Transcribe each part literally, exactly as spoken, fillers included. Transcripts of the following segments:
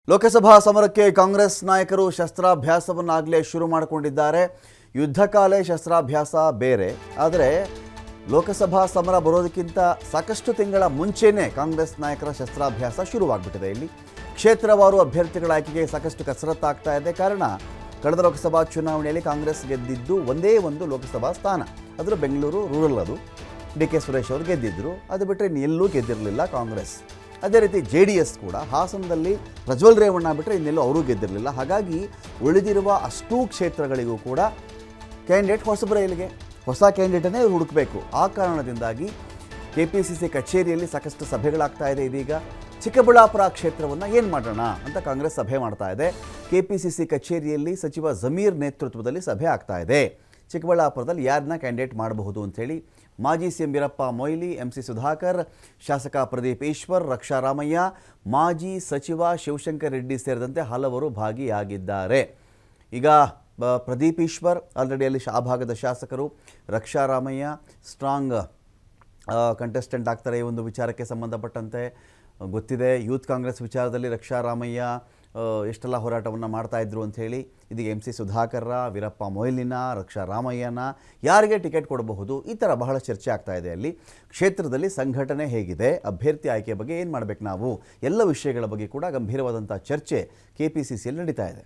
ಲೋಕಸಭಾ ಸಮರಕ್ಕೆ ಕಾಂಗ್ರೆಸ್ ನಾಯಕರು ಶಸ್ತ್ರಾಭ್ಯಾಸವನ್ನಾಗಲೇ ಶುರು ಮಾಡಿಕೊಂಡಿದ್ದಾರೆ. ಯುದ್ಧಕಾಲೆ ಶಸ್ತ್ರಾಭ್ಯಾಸ ಬೇರೆ, ಆದರೆ ಲೋಕಸಭಾ ಸಮರ ಬರೋದಕ್ಕಿಂತ ಸಾಕಷ್ಟು ತಿಂಗಳ ಮುಂಚೆನೇ ಕಾಂಗ್ರೆಸ್ ನಾಯಕರ ಶಸ್ತ್ರಾಭ್ಯಾಸ ಶುರುವಾಗ್ಬಿಟ್ಟಿದೆ. ಇಲ್ಲಿ ಕ್ಷೇತ್ರವಾರು ಅಭ್ಯರ್ಥಿಗಳ ಆಯ್ಕೆಗೆ ಸಾಕಷ್ಟು ಕಸರತ್ತಾಗ್ತಾ ಇದೆ. ಕಾರಣ ಕಳೆದ ಲೋಕಸಭಾ ಚುನಾವಣೆಯಲ್ಲಿ ಕಾಂಗ್ರೆಸ್ ಗೆದ್ದಿದ್ದು ಒಂದೇ ಒಂದು ಲೋಕಸಭಾ ಸ್ಥಾನ, ಅದರ ಬೆಂಗಳೂರು ರೂರಲ್. ಅದು ಡಿ ಕೆ ಸುರೇಶ್ ಅವರು ಗೆದ್ದಿದ್ದರು. ಅದು ಬಿಟ್ಟರೆ ಇನ್ನೆಲ್ಲೂ ಗೆದ್ದಿರಲಿಲ್ಲ ಕಾಂಗ್ರೆಸ್. ಅದೇ ರೀತಿ ಜೆ ಡಿ ಎಸ್ ಕೂಡ ಹಾಸನದಲ್ಲಿ ಪ್ರಜ್ವಲ್ ರೇವಣ್ಣ ಬಿಟ್ಟರೆ ಇನ್ನೆಲ್ಲೂ ಅವರೂ ಗೆದ್ದಿರಲಿಲ್ಲ. ಹಾಗಾಗಿ ಉಳಿದಿರುವ ಅಷ್ಟೂ ಕ್ಷೇತ್ರಗಳಿಗೂ ಕೂಡ ಕ್ಯಾಂಡಿಡೇಟ್ ಹೊಸಬರ ಇಲ್ಲಿಗೆ ಹೊಸ ಕ್ಯಾಂಡಿಡೇಟನ್ನೇ ಹುಡುಕಬೇಕು. ಆ ಕಾರಣದಿಂದಾಗಿ ಕೆ ಪಿ ಸಿ ಸಿ ಕಚೇರಿಯಲ್ಲಿ ಸಾಕಷ್ಟು ಸಭೆಗಳಾಗ್ತಾ ಇದೆ. ಇದೀಗ ಚಿಕ್ಕಬಳ್ಳಾಪುರ ಕ್ಷೇತ್ರವನ್ನು ಏನು ಮಾಡೋಣ ಅಂತ ಕಾಂಗ್ರೆಸ್ ಸಭೆ ಮಾಡ್ತಾ ಇದೆ. ಕೆ ಪಿ ಸಿ ಸಿ ಕಚೇರಿಯಲ್ಲಿ ಸಚಿವ ಜಮೀರ್ ನೇತೃತ್ವದಲ್ಲಿ ಸಭೆ ಆಗ್ತಾ ಇದೆ. ಚಿಕ್ಕಬಳ್ಳಾಪುರದಲ್ಲಿ ಯಾರನ್ನ ಕ್ಯಾಂಡಿಡೇಟ್ ಮಾಡಬಹುದು ಅಂಥೇಳಿ ಮಾಜಿ C M Veerappa Moily, M C Sudhakar, ಶಾಸಕ ಪ್ರದೀಪ್ ಈಶ್ವರ್, ರಕ್ಷಾ ರಾಮಯ್ಯ, ಮಾಜಿ ಸಚಿವ ಶಿವಶಂಕರ್ ರೆಡ್ಡಿ ಸೇರಿದಂತೆ ಹಲವರು ಭಾಗಿಯಾಗಿದ್ದಾರೆ. ಈಗ ಪ್ರದೀಪ್ ಈಶ್ವರ್ ಆಲ್ರೆಡಿ ಅಲ್ಲಿ ಆ ಭಾಗದ ಶಾಸಕರು, ರಕ್ಷಾ ರಾಮಯ್ಯ ಸ್ಟ್ರಾಂಗ್ ಕಂಟೆಸ್ಟೆಂಟ್ ಆಗ್ತಾರೆ. ಈ ಒಂದು ವಿಚಾರಕ್ಕೆ ಸಂಬಂಧಪಟ್ಟಂತೆ ಗೊತ್ತಿದೆ. ಯೂತ್ ಕಾಂಗ್ರೆಸ್ ವಿಚಾರದಲ್ಲಿ ರಕ್ಷಾ ರಾಮಯ್ಯ ಎಷ್ಟೆಲ್ಲ ಹೋರಾಟವನ್ನು ಮಾಡ್ತಾಯಿದ್ರು ಅಂಥೇಳಿ ಇದೀಗ ಎಂ ಸಿ ಸುಧಾಕರ್ರ, ವೀರಪ್ಪ ಮೊಯ್ಲಿನ, ರಕ್ಷಾ ರಾಮಯ್ಯನ ಯಾರಿಗೆ ಟಿಕೆಟ್ ಕೊಡಬಹುದು, ಈ ಥರ ಬಹಳ ಚರ್ಚೆ ಆಗ್ತಾ ಇದೆ. ಅಲ್ಲಿ ಕ್ಷೇತ್ರದಲ್ಲಿ ಸಂಘಟನೆ ಹೇಗಿದೆ, ಅಭ್ಯರ್ಥಿ ಆಯ್ಕೆ ಬಗ್ಗೆ ಏನು ಮಾಡಬೇಕು ನಾವು, ಎಲ್ಲ ವಿಷಯಗಳ ಬಗ್ಗೆ ಕೂಡ ಗಂಭೀರವಾದಂಥ ಚರ್ಚೆ ಕೆ ಪಿ ಸಿ ಸಿಯಲ್ಲಿ ನಡೀತಾ ಇದೆ.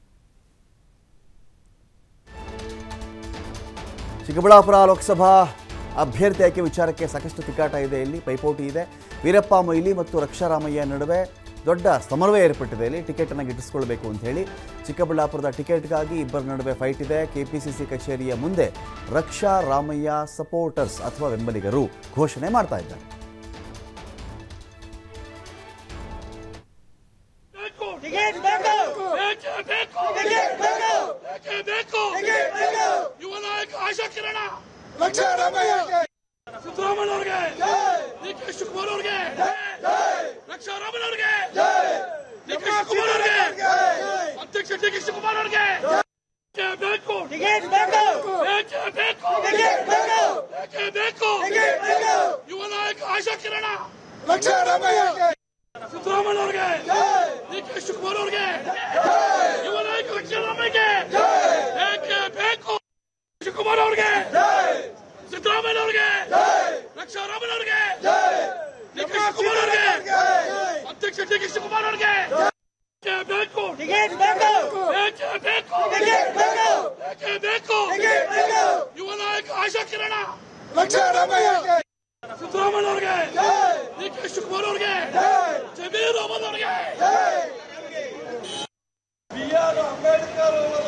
ಚಿಕ್ಕಬಳ್ಳಾಪುರ ಲೋಕಸಭಾ ಅಭ್ಯರ್ಥಿ ಆಯ್ಕೆ ವಿಚಾರಕ್ಕೆ ಸಾಕಷ್ಟು ತಿಕ್ಕಾಟ ಇದೆ. ಇಲ್ಲಿ ಪೈಪೋಟಿ ಇದೆ. ವೀರಪ್ಪ ಮೊಯ್ಲಿ ಮತ್ತು ರಕ್ಷಾ ರಾಮಯ್ಯ ನಡುವೆ ದೊಡ್ಡ ಸಮನ್ವಯ ಏರ್ಪಟ್ಟಿದೆ. ಇಲ್ಲಿ ಟಿಕೆಟನ್ನು ಗಿಟ್ಟಿಸ್ಕೊಳ್ಬೇಕು ಅಂತ ಹೇಳಿ ಚಿಕ್ಕಬಳ್ಳಾಪುರದ ಟಿಕೆಟ್ಗಾಗಿ ಇಬ್ಬರ ನಡುವೆ ಫೈಟ್ ಇದೆ. ಕೆ ಪಿ ಸಿ ಸಿ ಕಚೇರಿಯ ಮುಂದೆ ರಕ್ಷಾ ರಾಮಯ್ಯ ಸಪೋರ್ಟರ್ಸ್ ಅಥವಾ ಬೆಂಬಲಿಗರು ಘೋಷಣೆ ಮಾಡ್ತಾ ಇದ್ದಾರೆ. ಅಂಬೇಡ್ಕರ್